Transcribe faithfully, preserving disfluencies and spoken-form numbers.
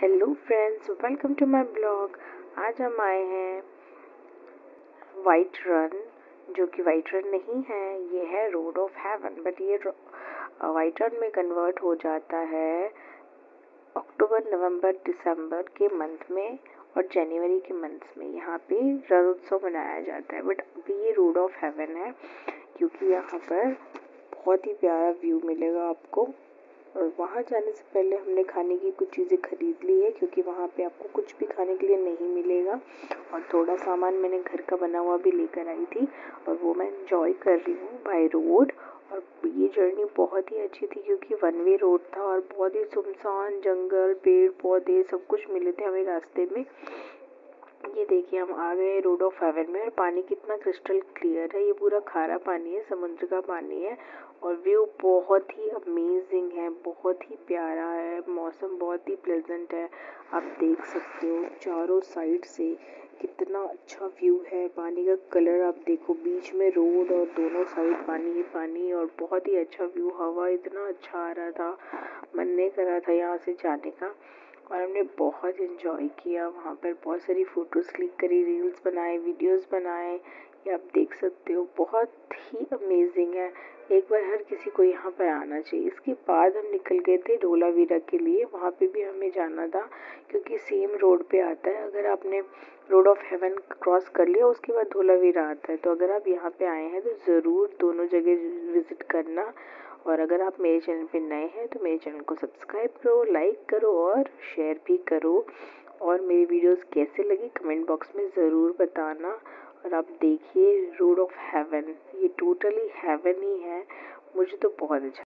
Hello friends, welcome to my blog. आज हम आए हैं वाइट रन, जो कि वाइट रन नहीं है, ये है रोड ऑफ हेवन। बट ये वाइट रन में कन्वर्ट हो जाता है अक्टूबर, नवंबर, दिसंबर के मंथ में और जनवरी के मंथ में। यहाँ पे रथोत्सव मनाया जाता है। बट अभी ये रोड ऑफ हेवन है, क्योंकि यहाँ पर बहुत ही प्यारा व्यू मिलेगा आपको। और वहाँ जाने से पहले हमने खाने की कुछ चीज़ें खरीद ली है, क्योंकि वहाँ पे आपको कुछ भी खाने के लिए नहीं मिलेगा। और थोड़ा सामान मैंने घर का बना हुआ भी लेकर आई थी, और वो मैं एंजॉय कर रही हूँ बाय रोड। और ये जर्नी बहुत ही अच्छी थी, क्योंकि वन वे रोड था और बहुत ही सुनसान जंगल, पेड़ पौधे सब कुछ मिले थे हमें रास्ते में। ये देखिए, हम आ गए रोड ऑफ हेवन में। और पानी कितना क्रिस्टल क्लियर है, ये पूरा खारा पानी है, समुद्र का पानी है। और व्यू बहुत ही अमेजिंग है, बहुत ही प्यारा है। मौसम बहुत ही प्लेजेंट है। आप देख सकते हो चारों साइड से कितना अच्छा व्यू है। पानी का कलर आप देखो, बीच में रोड और दोनों साइड पानी ही पानी, और बहुत ही अच्छा व्यू। हवा इतना अच्छा आ रहा था, मन नहीं कर रहा था यहाँ से जाने का। और हमने बहुत एंजॉय किया वहाँ पर। बहुत सारी फ़ोटोज़ क्लिक करी, रील्स बनाए, वीडियोस बनाए। ये आप देख सकते हो, बहुत ही अमेजिंग है। एक बार हर किसी को यहाँ पर आना चाहिए। इसके बाद हम निकल गए थे धोलावीरा के लिए। वहाँ पे भी हमें जाना था, क्योंकि सेम रोड पे आता है। अगर आपने रोड ऑफ हेवन क्रॉस कर लिया, उसके बाद धोलावीरा आता है। तो अगर आप यहाँ पे आए हैं तो ज़रूर दोनों जगह विज़िट करना। और अगर आप मेरे चैनल पे नए हैं तो मेरे चैनल को सब्सक्राइब करो, लाइक करो और शेयर भी करो। और मेरी वीडियोस कैसे लगी कमेंट बॉक्स में ज़रूर बताना। और आप देखिए रोड ऑफ हेवन, ये टोटली हेवन ही है। मुझे तो बहुत अच्छा